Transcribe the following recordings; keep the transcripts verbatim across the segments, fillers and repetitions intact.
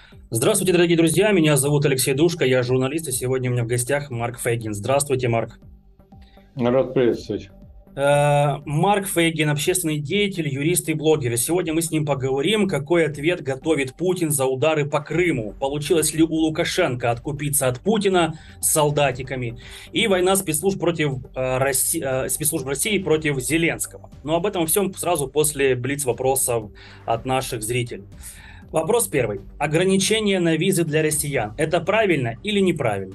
Здравствуйте, дорогие друзья, меня зовут Алексей Душка, я журналист, и сегодня у меня в гостях Марк Фейгин. Здравствуйте, Марк. Рад приветствовать. Э, Марк Фейгин, общественный деятель, юрист и блогер. И сегодня мы с ним поговорим, какой ответ готовит Путин за удары по Крыму. Получилось ли у Лукашенко откупиться от Путина с солдатиками? И война спецслужб против э, Росси- э, спецслужб России против Зеленского. Но об этом всем сразу после блиц-вопросов от наших зрителей. Вопрос первый. Ограничение на визы для россиян. Это правильно или неправильно?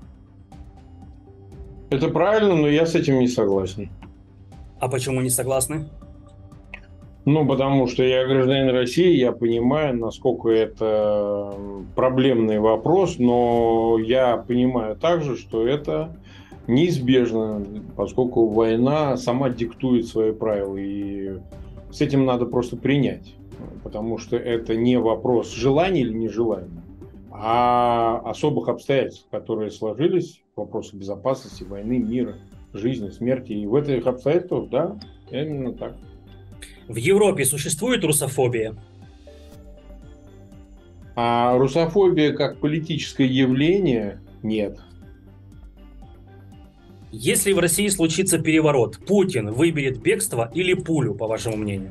Это правильно, но я с этим не согласен. А почему не согласны? Ну, потому что я гражданин России, я понимаю, насколько это проблемный вопрос, но я понимаю также, что это неизбежно, поскольку война сама диктует свои правила, и с этим надо просто принять, потому что это не вопрос желания или нежелания, а особых обстоятельств, которые сложились, вопросы безопасности, войны, мира, жизни, смерти. И в этих обстоятельствах, да, именно так. В Европе существует русофобия? А русофобия как политическое явление нет. Если в России случится переворот, Путин выберет бегство или пулю, по вашему мнению?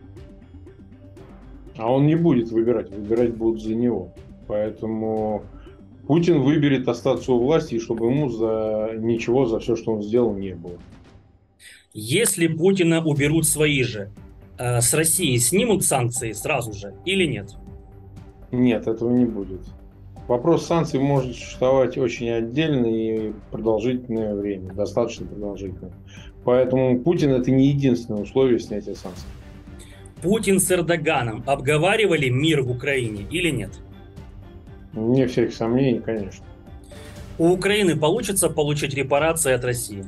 А он не будет выбирать, выбирать будут за него. Поэтому Путин выберет остаться у власти, и чтобы ему за ничего, за все, что он сделал, не было. Если Путина уберут свои же, э, с России снимут санкции сразу же или нет? Нет, этого не будет. Вопрос санкций может существовать очень отдельно и продолжительное время, достаточно продолжительное. Поэтому Путин это не единственное условие снятия санкций. Путин с Эрдоганом обговаривали мир в Украине или нет? Вне всяких сомнений, конечно. У Украины получится получить репарации от России?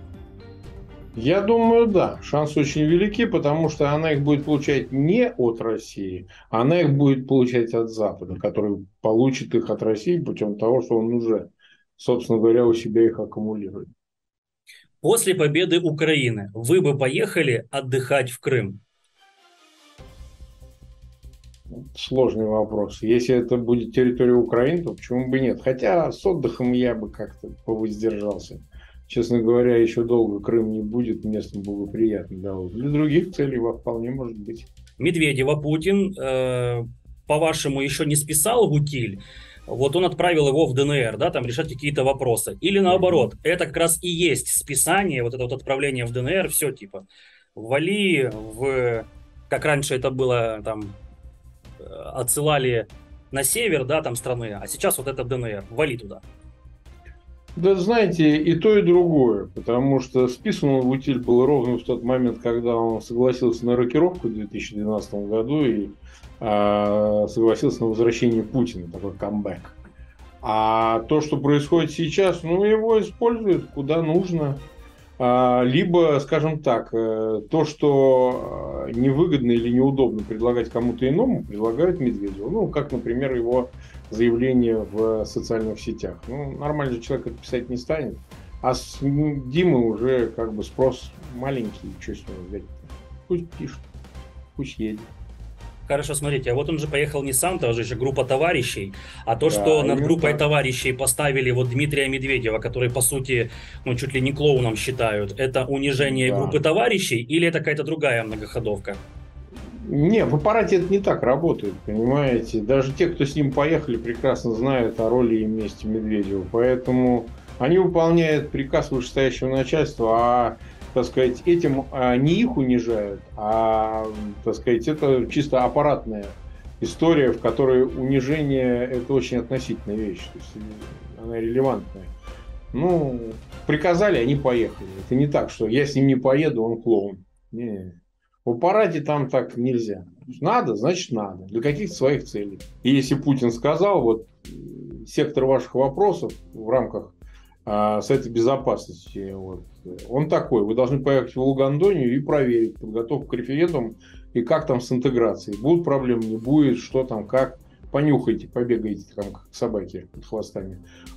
Я думаю, да, шансы очень велики, потому что она их будет получать не от России, она их будет получать от Запада, который получит их от России путем того, что он уже, собственно говоря, у себя их аккумулирует. После победы Украины вы бы поехали отдыхать в Крым? Сложный вопрос. Если это будет территория Украины, то почему бы нет? Хотя с отдыхом я бы как-то повоздержался. Честно говоря, еще долго Крым не будет местом благоприятным. Да, вот. Для других целей во вполне может быть. Медведева Путин, э, по-вашему, еще не списал в утиль? Вот он отправил его в ДНР, да, там решать какие-то вопросы. Или Мгм. наоборот, это как раз и есть списание, вот это вот отправление в ДНР, все типа, вали в, как раньше это было, там, э, отсылали на север, да, там страны, а сейчас вот это ДНР, вали туда. Да, знаете, и то, и другое, потому что списан он в утиль был ровно в тот момент, когда он согласился на рокировку в две тысячи двенадцатом году и а, согласился на возвращение Путина, такой камбэк. А то, что происходит сейчас, ну, его используют куда нужно. А, Либо, скажем так, э, то, что э, невыгодно или неудобно предлагать кому-то иному, предлагают Медведеву. Ну, как, например, его заявление в социальных сетях. Ну, нормальный человек это писать не станет. А с Димы уже как бы спрос маленький, что с него взять? Пусть пишет, пусть едет. Хорошо, смотрите, а вот он же поехал не сам, тоже же группа товарищей, а то, что Да, над именно группой так. товарищей поставили вот Дмитрия Медведева, который, по сути, ну, чуть ли не клоуном считают, это унижение Да. группы товарищей или это какая-то другая многоходовка? Не, в аппарате это не так работает, понимаете. Даже те, кто с ним поехали, прекрасно знают о роли и месте Медведева. Поэтому они выполняют приказ вышестоящего начальства, а, так сказать, этим а, не их унижают, а, так сказать, это чисто аппаратная история, в которой унижение – это очень относительная вещь. То есть она релевантная. Ну, приказали, они поехали. Это не так, что я с ним не поеду, он клоун. Не. В аппарате там так нельзя. Надо, значит надо. Для каких-то своих целей. И если Путин сказал, вот сектор ваших вопросов в рамках а, Совета Безопасности, вот, он такой. Вы должны поехать в Лугандонию и проверить подготовку к референдуму и как там с интеграцией. Будут проблемы, не будет, что там, как. Понюхайте, побегайте там, как собаки под хвостами.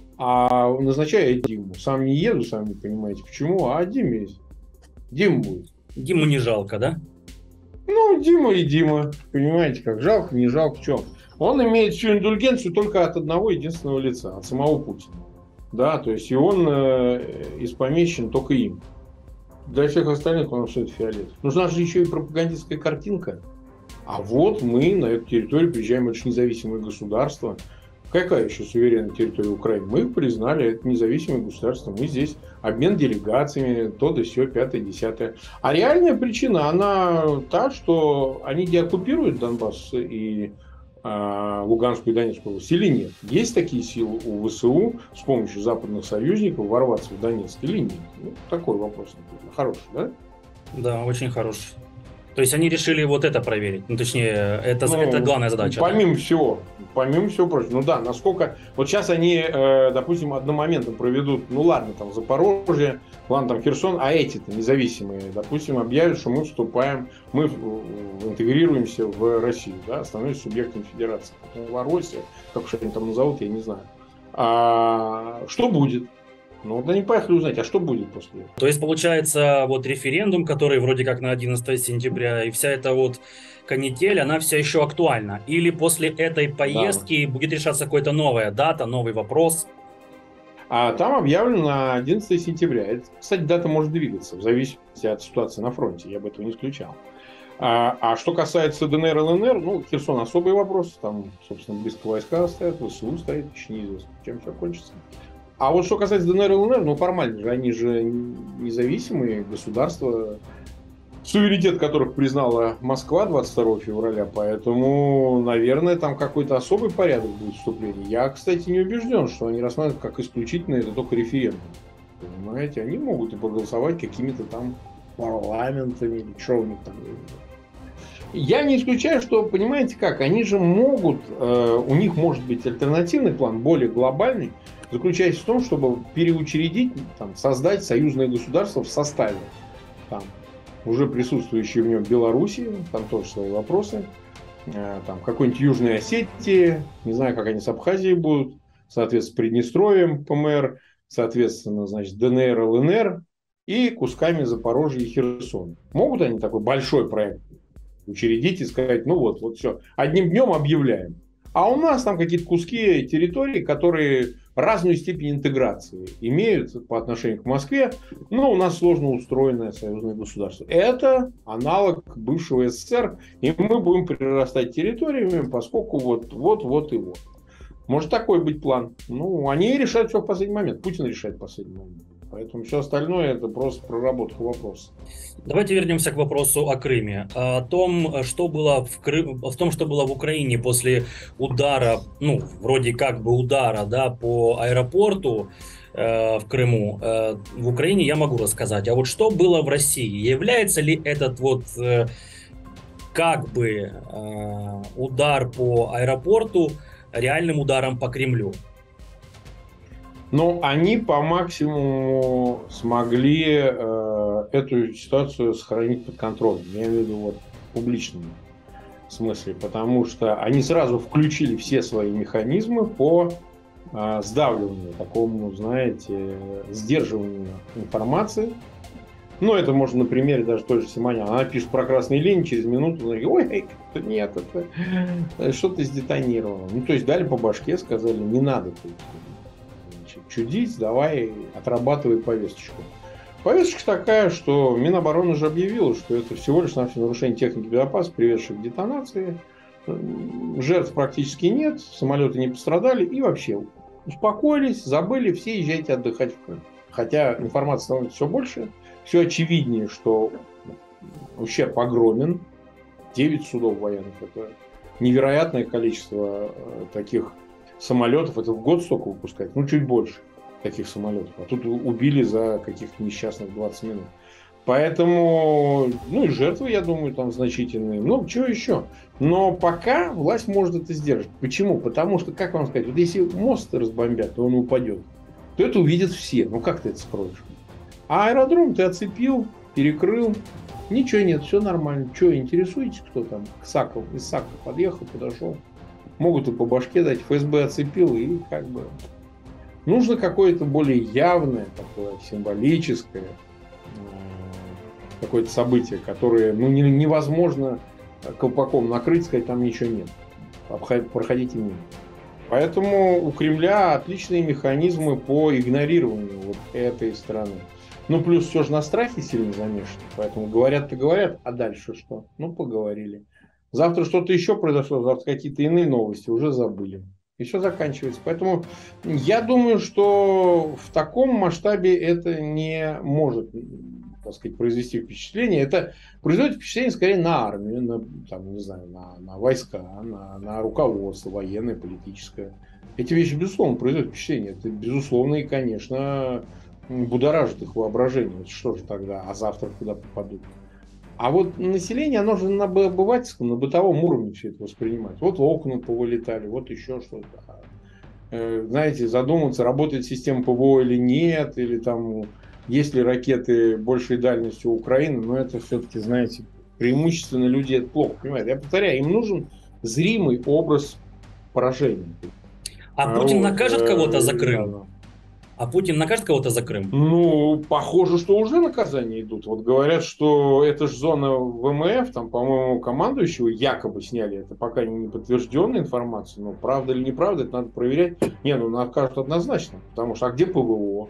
А назначаю Диму. Сам не еду, сам не понимаете почему, а Диме есть. Дима будет. Диму не жалко, да? Ну, Дима и Дима. Понимаете, как жалко, не жалко, что. Он имеет всю индульгенцию только от одного единственного лица, от самого Путина. Да, то есть и он э, испомечен только им. Для всех остальных он все это фиолет. Нужна же еще и пропагандистская картинка. А вот мы на эту территорию приезжаем, это же независимое государство. Какая еще суверенная территория Украины? Мы их признали, это независимое государство. Мы здесь обмен делегациями, то да сё, пятое, десятое. А реальная причина, она та, что они деоккупируют Донбасс и а, Луганскую и Донецкую область или нет? Есть такие силы у ВСУ с помощью западных союзников ворваться в Донецк или нет? Ну, такой вопрос. Хороший, да? Да, очень хороший. То есть они решили вот это проверить. Ну, точнее, это, ну, это главная задача. Помимо да? всего, помимо всего прочего. Ну да, насколько... Вот сейчас они, э, допустим, одномоментно проведут, ну ладно, там Запорожье, ладно, там Херсон, а эти-то независимые, допустим, объявят, что мы вступаем, мы интегрируемся в Россию, да, становимся субъектом федерации. Новороссия, как уж они там назовут, я не знаю. А что будет? Ну, вот они поехали узнать, а что будет после этого? То есть, получается, вот референдум, который вроде как на одиннадцатое сентября, и вся эта вот канитель, она все еще актуальна? Или после этой поездки да. будет решаться какая-то новая дата, новый вопрос? А там объявлено на одиннадцатое сентября. Это, кстати, дата может двигаться, в зависимости от ситуации на фронте, я бы этого не исключал. А, а что касается ДНР, ЛНР, ну, Херсон особый вопрос, там, собственно, близко войска стоят, ВСУ стоит, еще неизвестно, чем все кончится. А вот что касается ДНР и ЛНР, ну формально же, они же независимые государства, суверенитет которых признала Москва двадцать второго февраля, поэтому, наверное, там какой-то особый порядок будет вступления. Я, кстати, не убежден, что они рассматривают как исключительно это только референдум. Понимаете, они могут и проголосовать какими-то там парламентами, или что у них там. Я не исключаю, что, понимаете как, они же могут, э, у них может быть альтернативный план, более глобальный, заключаясь в том, чтобы переучредить, там, создать союзное государство в составе там, уже присутствующей в нем Белоруссии, там тоже свои вопросы, э, там, какой-нибудь Южной Осетии, не знаю, как они с Абхазией будут, соответственно, с Приднестровьем, ПМР, соответственно, значит, ДНР, ЛНР и кусками Запорожья и Херсона. Могут они такой большой проект учредить и сказать, ну вот, вот все, одним днем объявляем. А у нас там какие-то куски территории, которые разную степень интеграции имеют по отношению к Москве, но у нас сложно устроенное союзное государство. Это аналог бывшего СССР, и мы будем прирастать территориями, поскольку вот, вот, вот и вот. Может такой быть план. Ну, они решают все в последний момент. Путин решает в последний момент. Поэтому все остальное это просто проработка вопроса. Давайте вернемся к вопросу о Крыме. О том, что было в Крым, в том, что было в Украине после удара, ну, вроде как бы удара, да, по аэропорту э, в Крыму, э, в Украине я могу рассказать. А вот что было в России? Является ли этот вот э, как бы э, удар по аэропорту реальным ударом по Кремлю? Но они по максимуму смогли э, эту ситуацию сохранить под контролем. Я имею в виду вот, в публичном смысле. Потому что они сразу включили все свои механизмы по э, сдавливанию, такому, знаете, сдерживанию информации. Ну, это можно на примере даже той же Симонян. Она пишет про красные линии, через минуту она говорит, ой, это нет, это что-то сдетонировало. Ну, то есть дали по башке, сказали, не надо тут чудить, давай отрабатывай повесточку. Повесточка такая, что Минобороны же объявила, что это всего лишь навсего нарушение техники безопасности, приведшее к детонации. Жертв практически нет, самолеты не пострадали и вообще успокоились, забыли, все езжайте отдыхать в Крым. Хотя информация становится все больше, все очевиднее, что ущерб огромен. девять судов военных, это невероятное количество таких самолетов, это в год столько выпускать, ну чуть больше таких самолетов. А тут убили за каких-то несчастных двадцать минут. Поэтому, ну и жертвы, я думаю, там значительные. Ну, чего еще? Но пока власть может это сдержать. Почему? Потому что, как вам сказать, вот если мост разбомбят, то он упадет, то это увидят все. Ну как ты это скроешь? А аэродром ты оцепил, перекрыл, ничего нет, все нормально. Что, интересуетесь, кто там? Саков, из Сака подъехал, подошел. Могут и по башке дать, ФСБ оцепил, и как бы... Нужно какое-то более явное, такое символическое какое-то событие, которое ну, невозможно колпаком накрыть, сказать, там ничего нет. проходите мимо. Поэтому у Кремля отличные механизмы по игнорированию вот этой страны. Ну, плюс все же на страхе сильно замешано. Поэтому говорят-то говорят, а дальше что? Ну, поговорили. Завтра что-то еще произошло, завтра какие-то иные новости, уже забыли. И все заканчивается. Поэтому я думаю, что в таком масштабе это не может, так сказать, произвести впечатление. Это производит впечатление скорее на армию, на, там, не знаю, на, на войска, на, на руководство военное, политическое. Эти вещи, безусловно, производят впечатление. Это, безусловно, и, конечно, будоражит их воображение. Что же тогда? А завтра куда попадут? А вот население, оно же на обывательском, на бытовом уровне все это воспринимает. Вот окна повылетали, вот еще что-то. Знаете, задуматься, работает система ПВО или нет, или там есть ли ракеты большей дальности у Украины, но это все-таки, знаете, преимущественно люди это плохо понимают. Я повторяю, им нужен зримый образ поражения. А Путин вот, накажет кого-то за Крым? Да. А Путин накажет кого-то за Крым? Ну, похоже, что уже наказания идут. Вот говорят, что это же зона ВМФ, там, по-моему, командующего якобы сняли. Это пока не подтвержденная информация, но правда или неправда, это надо проверять. Не, ну накажут однозначно, потому что а где ПВО?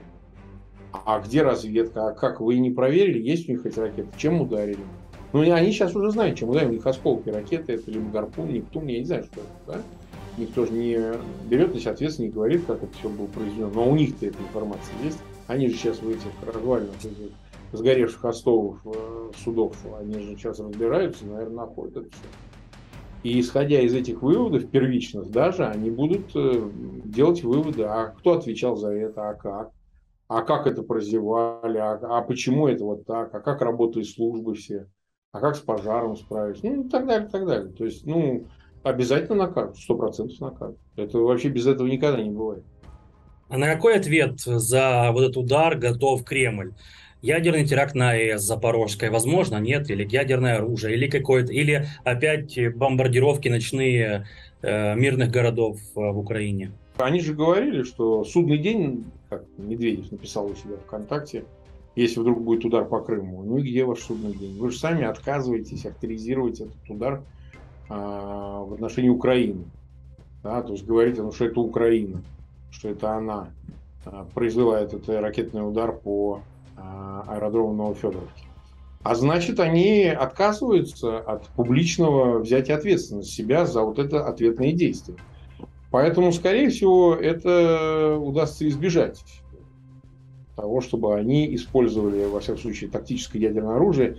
А где разведка? А как, вы не проверили, есть у них эти ракеты? Чем ударили? Ну, они сейчас уже знают, чем ударили. У них осколки ракеты, это либо гарпун, Нептун, я не знаю, что это, да? Никто же не берет на себя ответственность, не говорит, как это все было произведено. Но у них-то эта информация есть. Они же сейчас в этих развалинах, сгоревших остовов судов, они же сейчас разбираются, наверное, находят это все. И исходя из этих выводов, первичных даже, они будут делать выводы, а кто отвечал за это, а как? А как это прозевали, а, а почему это вот так, а как работают службы все, а как с пожаром справились, ну и так далее, и так далее. То есть, ну, обязательно накажут, сто процентов накажут. Это вообще без этого никогда не бывает. А на какой ответ за вот этот удар готов Кремль? Ядерный теракт на АЭС Запорожской, возможно, нет? Или ядерное оружие, или какое-то, или опять бомбардировки ночные э, мирных городов э, в Украине? Они же говорили, что судный день, как Медведев написал у себя ВКонтакте, если вдруг будет удар по Крыму, ну и где ваш судный день? Вы же сами отказываетесь авторизировать этот удар в отношении Украины. Да, то есть говорите, ну, что это Украина, что это она произвела этот ракетный удар по аэродрому Новофедоровки. А значит, они отказываются от публичного взятия ответственности себя за вот это ответные действия. Поэтому, скорее всего, это удастся избежать того, чтобы они использовали, во всяком случае, тактическое ядерное оружие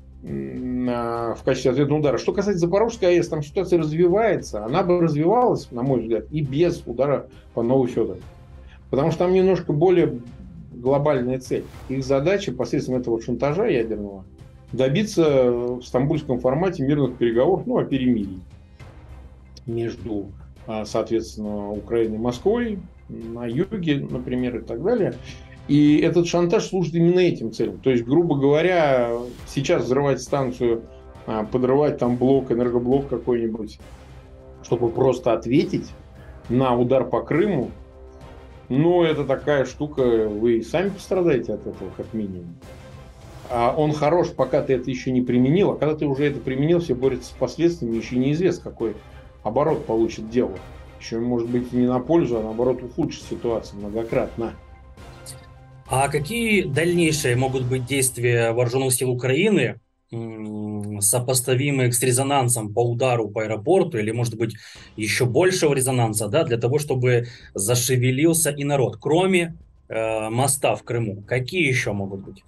в качестве ответного удара. Что касается Запорожской АЭС, там ситуация развивается. Она бы развивалась, на мой взгляд, и без удара по Новофедоровке. Потому что там немножко более глобальная цель. Их задача посредством этого шантажа ядерного добиться в стамбульском формате мирных переговоров, ну, о перемирии между, соответственно, Украиной и Москвой, на юге, например, и так далее. И этот шантаж служит именно этим целям. То есть, грубо говоря, сейчас взрывать станцию, подрывать там блок, энергоблок какой-нибудь, чтобы просто ответить на удар по Крыму, ну, это такая штука, вы сами пострадаете от этого, как минимум. А он хорош, пока ты это еще не применил, а когда ты уже это применил, все борются с последствиями, еще неизвестно, какой оборот получит дело. Еще, может быть, не на пользу, а наоборот ухудшит ситуацию многократно. А какие дальнейшие могут быть действия вооруженных сил Украины, сопоставимые с резонансом по удару по аэропорту, или, может быть, еще большего резонанса, да, для того, чтобы зашевелился и народ, кроме э, моста в Крыму? Какие еще могут быть?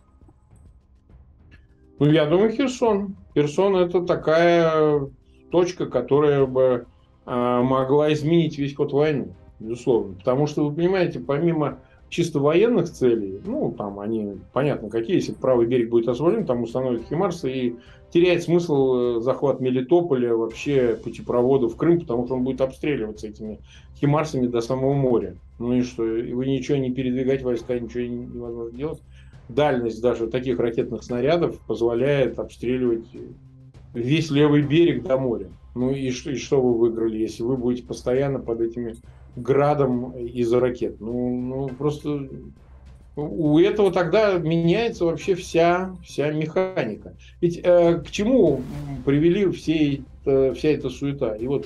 Ну, я думаю, Херсон. Херсон – это такая точка, которая бы э, могла изменить весь ход войны, безусловно. Потому что, вы понимаете, помимо чисто военных целей, ну, там они, понятно, какие, если правый берег будет освобожден, там установят химарсы, и теряет смысл захват Мелитополя, вообще путепровода в Крым, потому что он будет обстреливаться этими химарсами до самого моря. Ну и что, вы ничего не передвигать войска, ничего невозможно делать. Дальность даже таких ракетных снарядов позволяет обстреливать весь левый берег до моря. Ну и что, и что вы выиграли, если вы будете постоянно под этими градом из ракет? Ну, ну просто у этого тогда меняется вообще вся, вся механика. Ведь э, к чему привели все, э, вся эта суета? И вот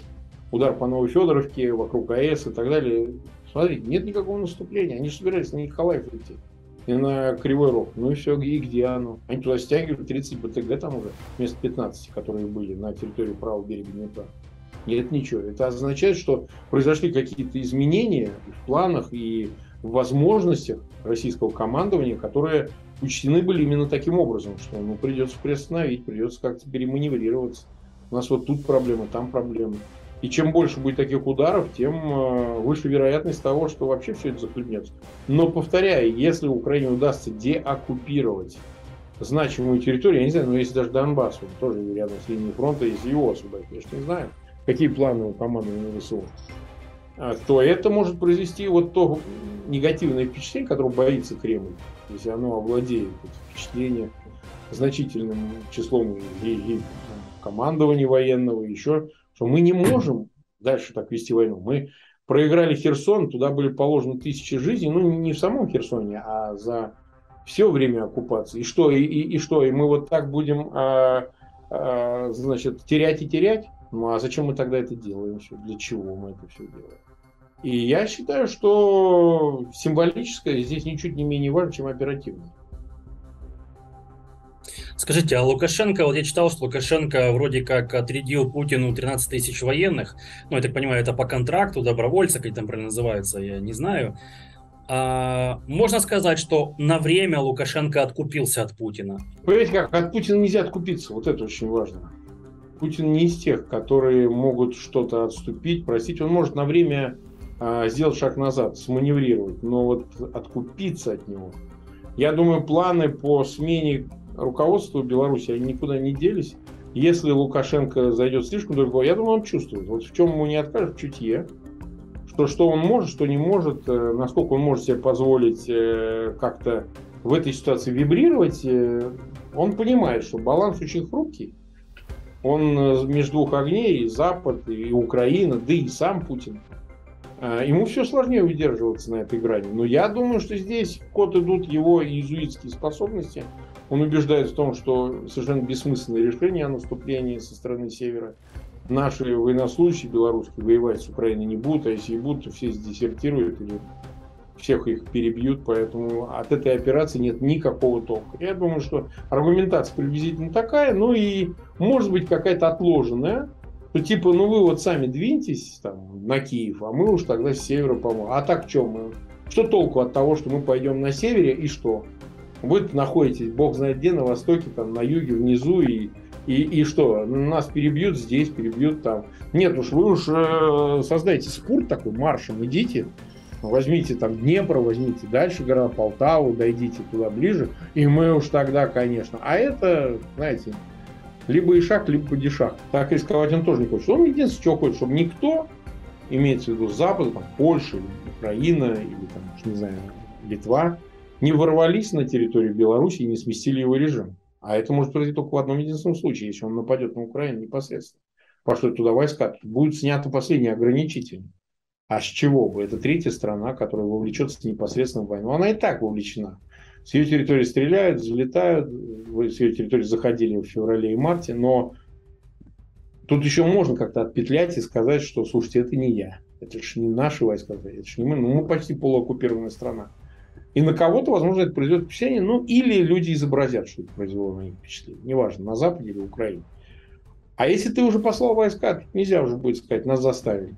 удар по Новофедоровке, вокруг АЭС и так далее. Смотрите, нет никакого наступления. Они же собирались на Николаев идти и на Кривой Рог. Ну и все, и где оно? Они туда стягивают тридцать БТГ там уже, вместо пятнадцати, которые были на территории правого берега Днепра. Нет ничего. Это означает, что произошли какие-то изменения в планах и в возможностях российского командования, которые учтены были именно таким образом, что ну, придется приостановить, придется как-то переманеврироваться. У нас вот тут проблемы, там проблемы. И чем больше будет таких ударов, тем выше вероятность того, что вообще все это захлебнется. Но, повторяю, если Украине удастся деоккупировать значимую территорию, я не знаю, но если даже Донбасс, он тоже рядом с линией фронта, если его освободить, я же не знаю, какие планы у командования ВСУ, то это может произвести вот то негативное впечатление, которое боится Кремль, если оно овладеет впечатлением значительным числом и, и командования военного, еще, что мы не можем дальше так вести войну. Мы проиграли Херсон, туда были положены тысячи жизней, ну не в самом Херсоне, а за все время оккупации. И что, и, и, и что, и мы вот так будем а, а, значит, терять и терять? Ну а зачем мы тогда это делаем? Для чего мы это все делаем? И я считаю, что символическое здесь ничуть не менее важно, чем оперативное. Скажите, а Лукашенко, вот я читал, что Лукашенко вроде как отрядил Путину тринадцать тысяч военных, ну, я так понимаю, это по контракту, добровольцы, как там правильно называется, я не знаю. А, можно сказать, что на время Лукашенко откупился от Путина? Понимаете как, от Путина нельзя откупиться, вот это очень важно. Путин не из тех, которые могут что-то отступить, простить, он может на время а, сделать шаг назад, сманеврировать, но вот откупиться от него. Я думаю, планы по смене руководства Беларуси, они никуда не делись. Если Лукашенко зайдет слишком далеко, я думаю, он чувствует. Вот в чем ему не откажет, в чутье. Что, что он может, что не может, насколько он может себе позволить как-то в этой ситуации вибрировать. Он понимает, что баланс очень хрупкий. Он между двух огней, и Запад, и Украина, да и сам Путин. Ему все сложнее удерживаться на этой грани. Но я думаю, что здесь в ход идут его иезуитские способности. Он убеждает в том, что совершенно бессмысленное решение о наступлении со стороны севера. Наши военнослужащие белорусские воевать с Украиной не будут, а если и будут, то все дезертируют или всех их перебьют. Поэтому от этой операции нет никакого толка. Я думаю, что аргументация приблизительно такая, ну и может быть какая-то отложенная. Ну, типа, ну вы вот сами двиньтесь там, на Киев, а мы уж тогда с севера поможем. А так что мы? Что толку от того, что мы пойдем на севере и что? Вы находитесь, бог знает где, на востоке, там, на юге, внизу, и, и, и что? Нас перебьют здесь, перебьют там. Нет уж, вы уж э, создайте спорт такой, маршем идите, возьмите там Днепр, возьмите дальше города, Полтаву, дойдите туда ближе, и мы уж тогда, конечно. А это, знаете, либо ишак, либо падишах. Так рисковать он тоже не хочет. Он единственное, что хочет, чтобы никто, имеется в виду с Запада, там, Польша, Украина, или там, не знаю, Литва, не ворвались на территорию Беларуси и не сместили его режим. А это может произойти только в одном единственном случае, если он нападет на Украину непосредственно. Пошлет туда войска, будет снято последние ограничители. А с чего бы? Это третья страна, которая вовлечется непосредственно в войну. Она и так вовлечена. С ее территории стреляют, взлетают, с ее территории заходили в феврале и марте, но тут еще можно как-то отпетлять и сказать, что, слушайте, это не я. Это же не наши войска, это же не мы. Ну, мы почти полуоккупированная страна. И на кого-то, возможно, это произведет впечатление, ну, или люди изобразят, что это произвело на них впечатление. Неважно, на Западе или в Украине. А если ты уже послал войска, тут нельзя уже будет сказать, нас заставили.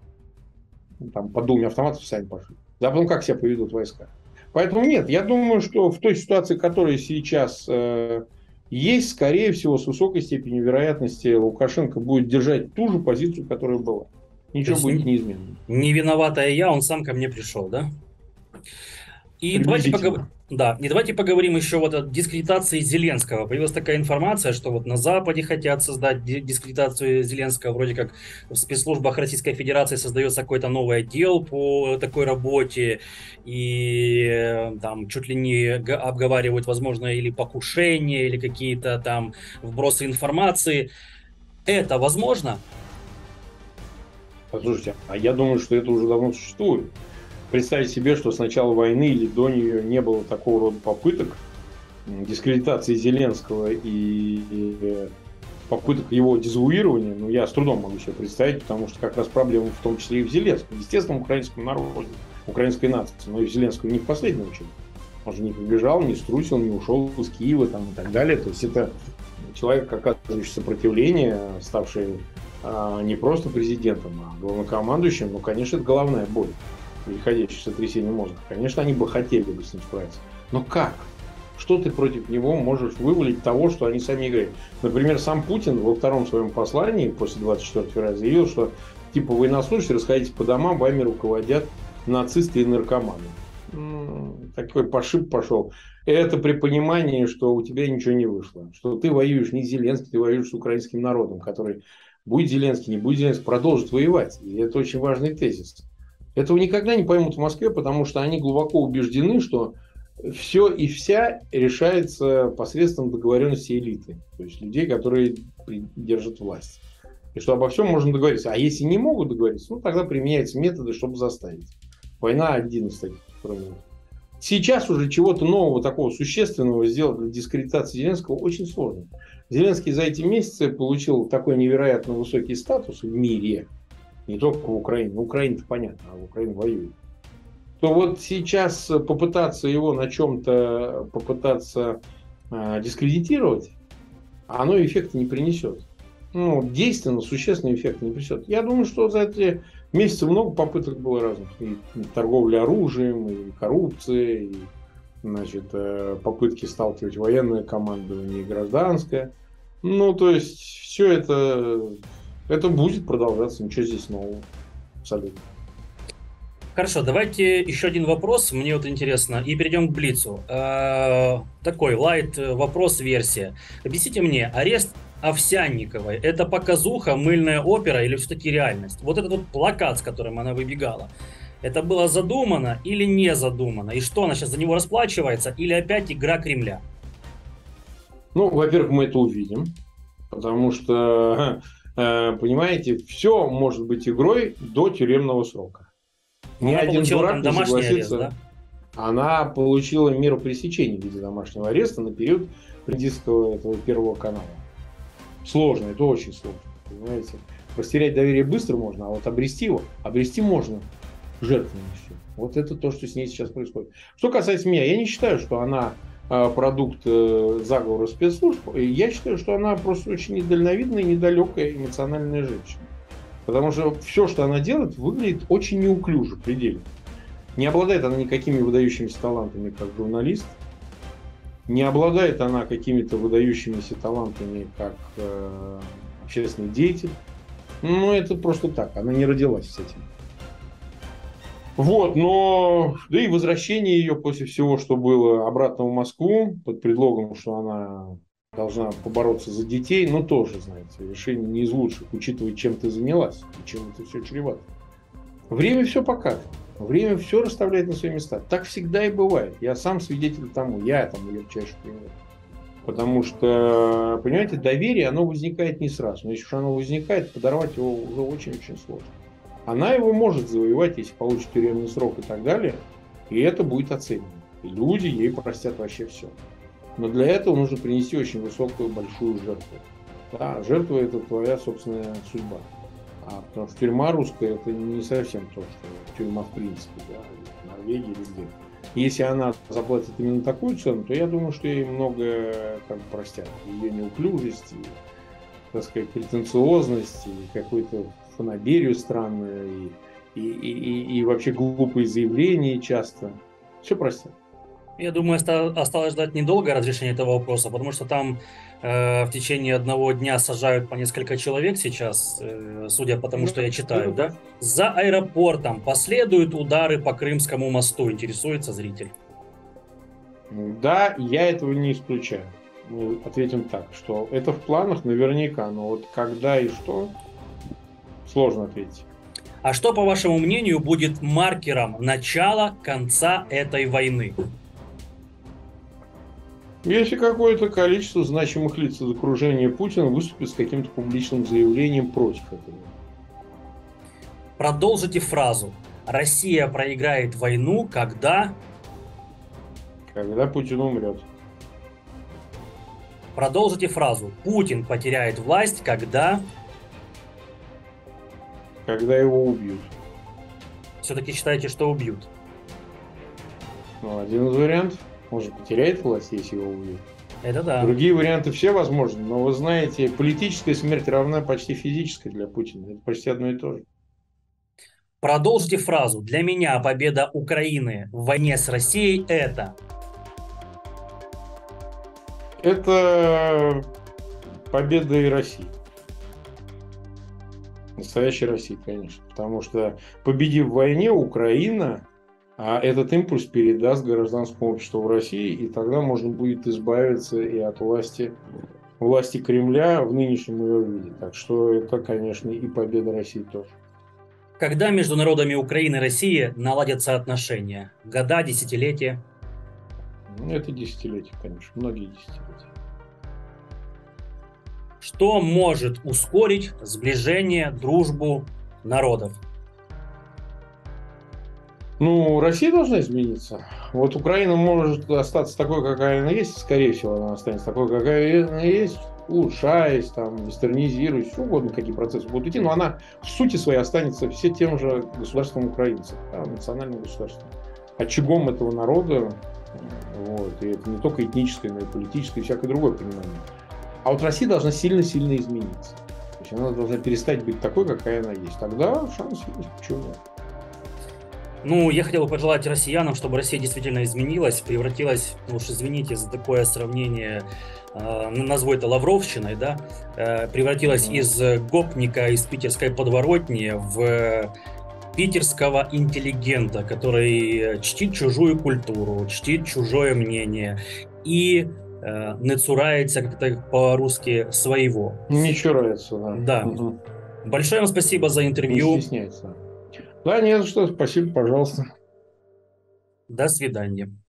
Там по думе автоматов сами пошли. Да потом как себя поведут войска. Поэтому нет, я думаю, что в той ситуации, которая сейчас э, есть, скорее всего, с высокой степенью вероятности Лукашенко будет держать ту же позицию, которая была. Ничего будет неизменно. Не виноватая я, он сам ко мне пришел, да? И давайте, поговор... да, и давайте поговорим еще вот о дискредитации Зеленского. Появилась такая информация, что вот на Западе хотят создать дискредитацию Зеленского. Вроде как в спецслужбах Российской Федерации создается какой-то новый отдел по такой работе. И там чуть ли не обговаривают, возможно, или покушения, или какие-то там вбросы информации. Это возможно? Послушайте, а я думаю, что это уже давно существует. Представить себе, что с начала войны или до нее не было такого рода попыток дискредитации Зеленского и попыток его дезавуирования, ну, я с трудом могу себе представить, потому что как раз проблема в том числе и в Зеленском, естественно, в украинском народе, украинской нации, но и в Зеленском не в последнюю очередь. Он же не побежал, не струсил, не ушел из Киева там, и так далее. То есть это человек, оказывающий сопротивление, ставший а, не просто президентом, а главнокомандующим. Ну, конечно, это головная боль, переходящая в сотрясение мозга. Конечно, они бы хотели бы с ним справиться. Но как? Что ты против него можешь вывалить того, что они сами играют? Например, сам Путин во втором своем послании после двадцать четвёртого февраля заявил, что типа военнослужащие, расходитесь по домам, вами руководят нацисты и наркоманы. Такой пошиб пошел. Это при понимании, что у тебя ничего не вышло. Что ты воюешь не с Зеленским, ты воюешь с украинским народом, который, будет Зеленский, не будет Зеленский, продолжит воевать. И это очень важный тезис. Этого никогда не поймут в Москве, потому что они глубоко убеждены, что все и вся решается посредством договоренности элиты. То есть людей, которые держат власть. И что обо всем можно договориться. А если не могут договориться, ну тогда применяются методы, чтобы заставить. Война один из таких инструментов. Сейчас уже чего-то нового, такого существенного сделать для дискредитации Зеленского очень сложно. Зеленский за эти месяцы получил такой невероятно высокий статус в мире. Не только в Украине. В Украине-то понятно, а в Украине воюет. То вот сейчас попытаться его на чем-то попытаться э, дискредитировать, оно эффекта не принесет. Ну, действенно, существенный эффект не принесет. Я думаю, что за эти месяцы много попыток было разных. И торговля оружием, и коррупция, и значит, попытки сталкивать военное командование и гражданское. Ну, то есть, все это, это будет продолжаться. Ничего здесь нового. Абсолютно. Хорошо, давайте еще один вопрос, мне вот интересно, и перейдем к Блицу. Э-э- такой лайт вопрос-версия. Объясните мне, арест Овсянниковой — это показуха, мыльная опера или все-таки реальность? Вот этот вот плакат, с которым она выбегала, это было задумано или не задумано? И что, она сейчас за него расплачивается или опять игра Кремля? Ну, во-первых, мы это увидим, потому что, понимаете, все может быть игрой до тюремного срока. Ни она один дурак не согласится. Арест, да? Она получила меру пресечения в виде домашнего ареста на период президентского этого Первого канала. Сложно, это очень сложно, понимаете. Растерять доверие быстро можно, а вот обрести его, обрести можно жертвенностью. Вот это то, что с ней сейчас происходит. Что касается меня, я не считаю, что она продукт заговора спецслужб. Я считаю, что она просто очень недальновидная, недалекая, эмоциональная женщина. Потому что все, что она делает, выглядит очень неуклюже, предельно. Не обладает она никакими выдающимися талантами, как журналист. Не обладает она какими-то выдающимися талантами, как э, общественный деятель. Ну, это просто так. Она не родилась с этим. Вот, но... Да и возвращение ее после всего, что было, обратно в Москву, под предлогом, что она должна побороться за детей, ну, тоже, знаете, решение не из лучших, учитывая, чем ты занялась, и чем это все чревато. Время все покажет. Время все расставляет на свои места. Так всегда и бывает. Я сам свидетель тому. Я тому ярчайший пример. Потому что, понимаете, доверие, оно возникает не сразу. Но если уж оно возникает, подорвать его уже очень-очень сложно. Она его может завоевать, если получит тюремный срок и так далее. И это будет оценено. И люди ей простят вообще все. Но для этого нужно принести очень высокую, большую жертву. Да, жертва – это твоя собственная судьба. А потому что тюрьма русская – это не совсем то, что тюрьма в принципе, да, в Норвегии или где. Если она заплатит именно такую цену, то я думаю, что ей многое как бы простят. Ее неуклюжесть, и, так сказать, претенциозность, и какую-то фанаберию странную, и, и, и, и, и вообще глупые заявления часто. Все простят. Я думаю, осталось ждать недолго разрешения этого вопроса, потому что там э, в течение одного дня сажают по несколько человек сейчас, э, судя по тому, что я читаю, да? За аэропортом последуют удары по Крымскому мосту, интересуется зритель. Да, я этого не исключаю. Мы ответим так, что это в планах наверняка, но вот когда и что, сложно ответить. А что, по вашему мнению, будет маркером начала, конца этой войны? Если какое-то количество значимых лиц из окружения Путина выступит с каким-то публичным заявлением против этого. Продолжите фразу. Россия проиграет войну, когда... Когда Путин умрет. Продолжите фразу. Путин потеряет власть, когда... Когда его убьют. Все-таки считаете, что убьют? Ну, один из вариантов. Он же потеряет власть, если его убьют. Это да. Другие варианты все возможны, но вы знаете, политическая смерть равна почти физической для Путина. Это почти одно и то же. Продолжите фразу. Для меня победа Украины в войне с Россией – это... Это победа и России. Настоящей России, конечно. Потому что, победив в войне, Украина а этот импульс передаст гражданскому обществу в России, и тогда можно будет избавиться и от власти, власти Кремля в нынешнем ее виде. Так что это, конечно, и победа России тоже. Когда между народами Украины и России наладятся отношения? Года, десятилетия? Это десятилетия, конечно, многие десятилетия. Что может ускорить сближение, дружбу народов? Ну, Россия должна измениться. Вот Украина может остаться такой, какая она есть, скорее всего, она останется такой, какая она есть, улучшаясь, там, вестернизируясь, что угодно, какие процессы будут идти, но она в сути своей останется все тем же государством украинцев, да, национальным государством, очагом этого народа, вот, и это не только этническое, но и политическое, и всякое другое понимание. А вот Россия должна сильно-сильно измениться. То есть она должна перестать быть такой, какая она есть. Тогда шанс есть. Почему? Ну, я хотел бы пожелать россиянам, чтобы Россия действительно изменилась, превратилась, ну уж извините за такое сравнение, э, назову это лавровщиной, да, э, превратилась mm-hmm. из гопника из питерской подворотни в питерского интеллигента, который чтит чужую культуру, чтит чужое мнение и э, не цурается, как это по-русски, своего. Не чурается, да. Да. Угу. Большое вам спасибо за интервью. Не стесняется. Да, не за что. Спасибо, пожалуйста. До свидания.